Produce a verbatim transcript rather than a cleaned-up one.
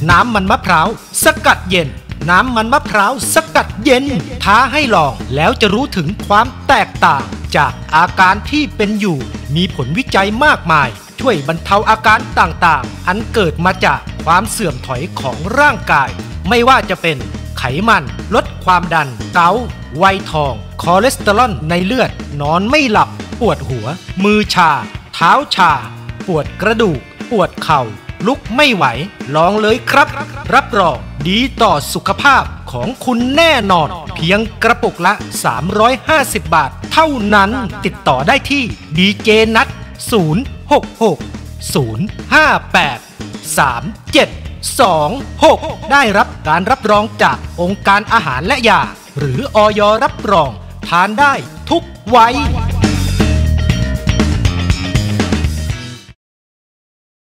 น้ำมันมะพร้าวสกัดเย็นน้ำมันมะพร้าวสกัดเย็นท้าให้ลองแล้วจะรู้ถึงความแตกต่างจากอาการที่เป็นอยู่มีผลวิจัยมากมายช่วยบรรเทาอาการต่างๆอันเกิดมาจากความเสื่อมถอยของร่างกายไม่ว่าจะเป็นไขมันลดความดันเกาต์วัยทองคอเลสเตอรอลในเลือดนอนไม่หลับปวดหัวมือชาเท้าชาปวดกระดูกปวดเข่าลุกไม่ไหวลองเลยครับรับรองดีต่อสุขภาพของคุณแน่นอนเพียงกระปุกละสามร้อยห้าสิบบาทเท่านั้นติดต่อได้ที่ดีเจนัทศูนย์ หก หก ศูนย์ ห้า แปด สาม เจ็ด สอง หกได้รับการรับรองจากองค์การอาหารและยาหรืออย.รับรองทานได้ทุกวัย